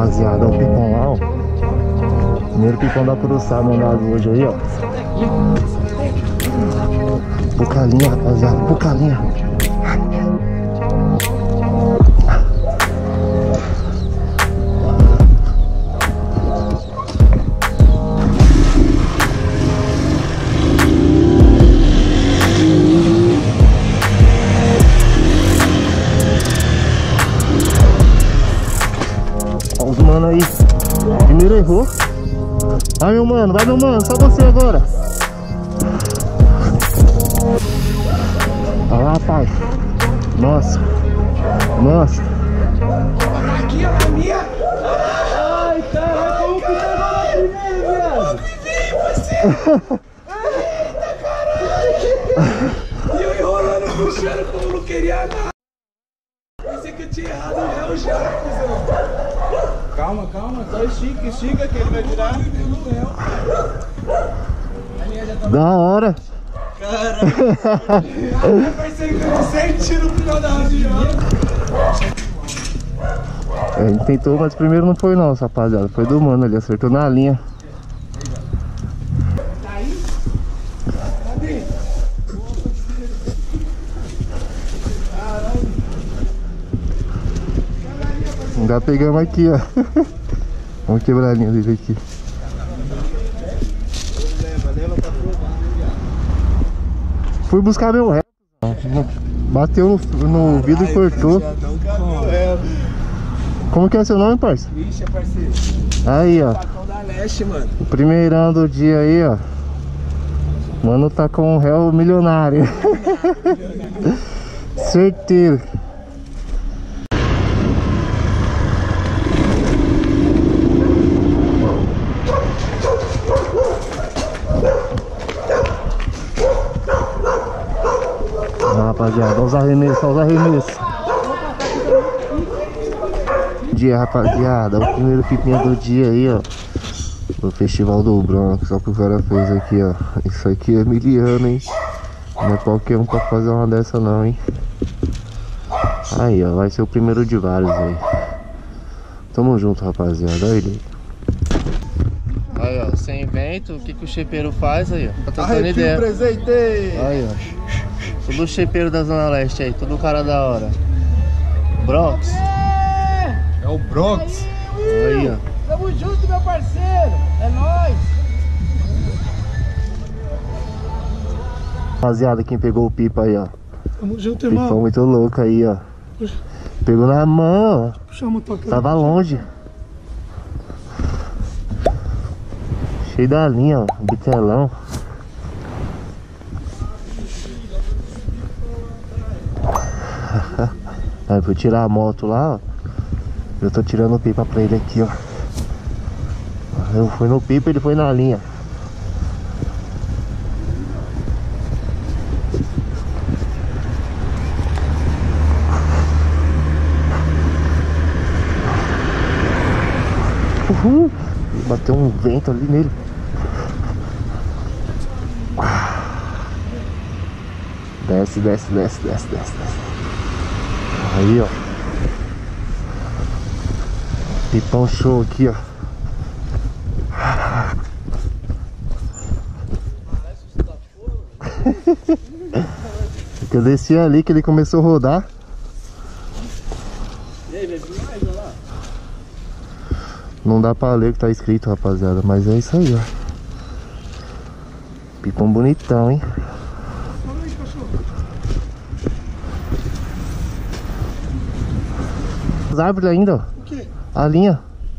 rapaziada, o pipão lá, ó. Primeiro pipão da Curuçá mandado hoje aí, ó. Pouca linha, rapaziada, pouca linha. Olha os mano aí. Primeiro errou. Vai meu mano, só você agora. Olha lá, pai. Nossa. Nossa. Aqui é a minha. Ai, cara, como que tá na primeira, viado? Eita, caralho. E eu enrolando, puxando como não queria nada. Pensei que eu tinha errado o réu já, cuzão. Calma, calma, só estica que ele vai tirar. Da hora. Caralho. Eu pensei que eu sem tiro no final da reunião. A gente tentou, mas primeiro não foi não, rapaziada. Foi do mano ali, acertou na linha. Cadê? Ainda pegamos aqui, ó. Vamos quebrar a linha dele aqui. Fui buscar meu ré. Bateu no vidro e cortou. Como que é seu nome, parça? Vixe, parceiro. Aí, ó. Pacão da Leste, mano. Primeirão do dia aí, ó. Mano tá com um réu milionário. Certeiro. Rapaziada, olha os arremessos, olha os arremessos. Bom dia, rapaziada, o primeiro pipinha do dia aí, ó. Do Festival do Bronx, só que o cara fez aqui, ó. Isso aqui é miliano, hein. Não é qualquer um pra fazer uma dessa não, hein. Aí, ó, vai ser o primeiro de vários aí. Tamo junto, rapaziada, olha ele. Aí, ó, sem vento, o que o chepeiro faz aí, ó? Tá trocando ideia. Presente! Aí, ó. Tudo chepeiro da Zona Leste aí, tudo cara da hora. Bronx. É o Bronx. Aí, ó. Tamo junto, meu parceiro. É nóis. Rapaziada, quem pegou o pipa aí, ó. Tamo junto, irmão. Pipão muito louco aí, ó. Pegou na mão, ó. Puxa a motoca. Tava longe. Cheio da linha, ó. Bitelão. Aí, vou tirar a moto lá, ó. Eu tô tirando o pipa pra ele aqui, ó. Eu fui no pipa, ele foi na linha. Uhul. Bateu um vento ali nele. Desce, desce, desce, desce, desce, desce. Aí, ó. Pipão show aqui, ó. Eu desci ali que ele começou a rodar. Não dá pra ler o que tá escrito, rapaziada, mas é isso aí, ó. Pipão bonitão, hein? As árvores ainda, ó. O quê? A linha.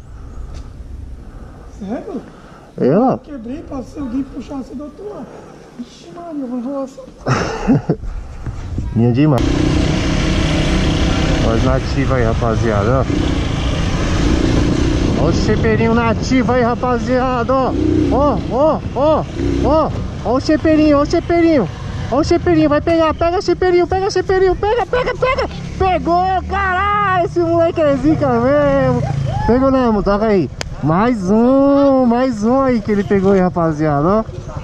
Sério? Ela? Quebrei, passei alguém puxar assim do outro lado. Ixi, Maria, vou enrolar essa. Linha demais. Olha os nativos aí, rapaziada, ó. Olha o chepeirinho nativo aí, rapaziada, ó. Ó, ó, ó, ó. Ó o chepeirinho, ó o chepeirinho. Ó o chepeirinho, vai pegar, pega chepeirinho, pega chepeirinho, pega, pega, pega. Pegou, caralho, esse moleque é zica mesmo. Pegou não, toca aí. Mais um aí que ele pegou aí, rapaziada, ó.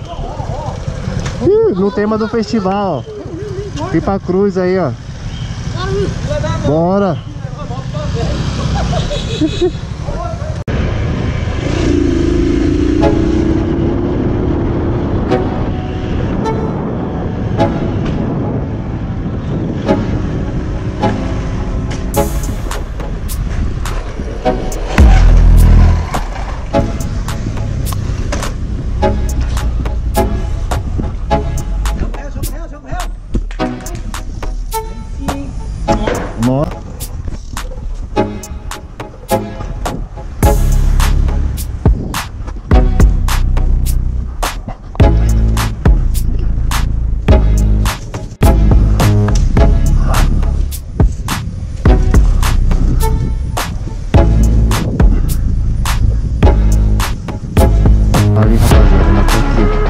No tema do festival, ó. Pipa Cruz aí, ó. Bora. Ali, rapaziada, matou aqui.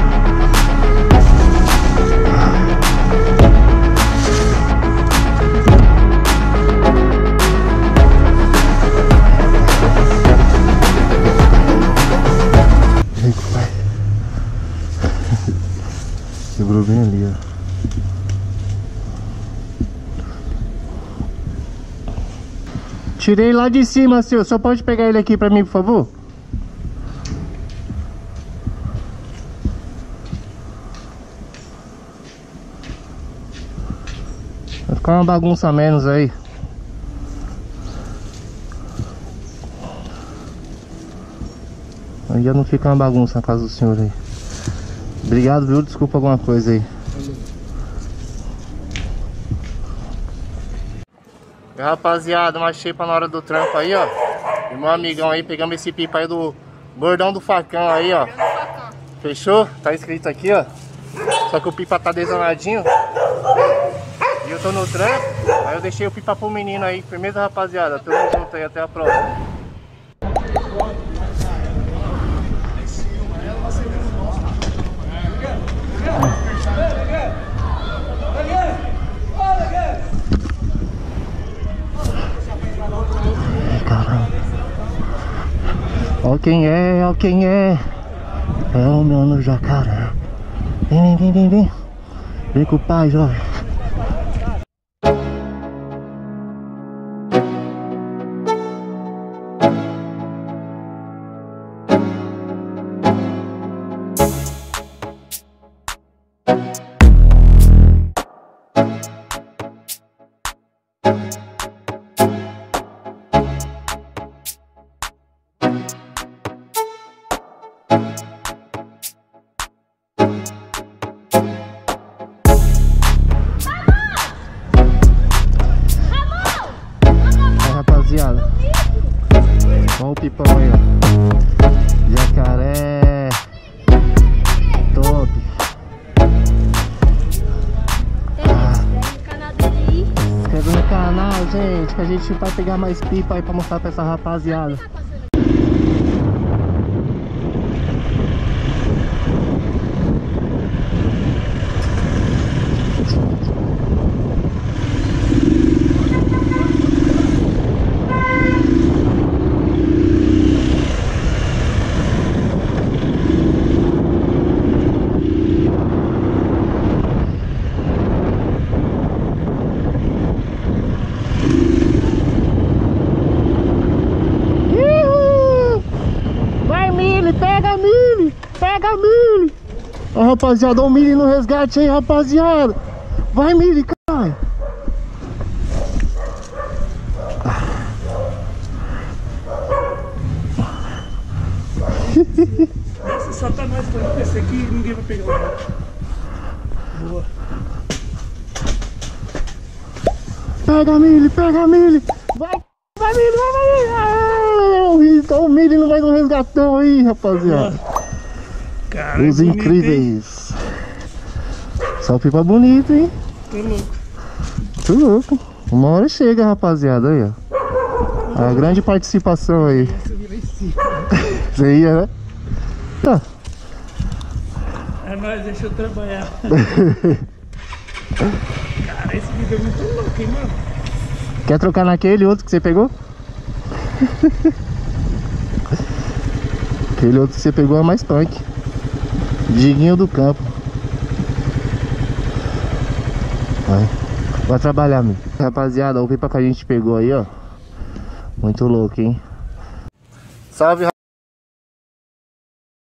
Quebrou bem ali, ó. Tirei lá de cima, senhor. Só pode pegar ele aqui pra mim, por favor? Vai ficar uma bagunça a menos aí. Aí já não fica uma bagunça na casa do senhor aí. Obrigado, viu? Desculpa alguma coisa aí. E rapaziada, uma xepa na hora do trampo aí, ó. E meu amigão aí, pegamos esse pipa aí do bordão do facão aí, ó. Fechou? Tá escrito aqui, ó. Só que o pipa tá desanadinho. E eu tô no trampo. Aí eu deixei o pipa pro menino aí. Firmeza, rapaziada. Tamo junto aí, até a próxima. Ó quem é, ó quem é. É o mano jacaré. Vem, vem, vem, vem, vem. Vem com o pai, jovem. Rapaziada, olha o pipão aí, ó. Jacaré top. Se inscreve no canal, gente, que a gente vai pegar mais pipa aí pra mostrar pra essa rapaziada. Pega Mili! Ó, rapaziada, o Mili no resgate aí, rapaziada! Vai, Mili, cai! Nossa, satanás, esse aqui ninguém vai pegar o boa. Pega Mili, pega Mili! Vai, vai Mili, vai Mili! Então o Mili não vai no resgatão aí, rapaziada! Cara, os incríveis. Só pipa bonito, hein? Tô louco. Tô louco. Uma hora chega, rapaziada. Aí, ó. A grande participação aí. Você ia, né? Tá. É nóis, deixa eu trabalhar. Cara, esse vídeo é muito louco, hein, mano? Quer trocar naquele outro que você pegou? Aquele outro que você pegou é mais punk. Diguinho do campo. Vai trabalhar, meu. Rapaziada, o pipa que a gente pegou aí, ó. Muito louco, hein? Salve,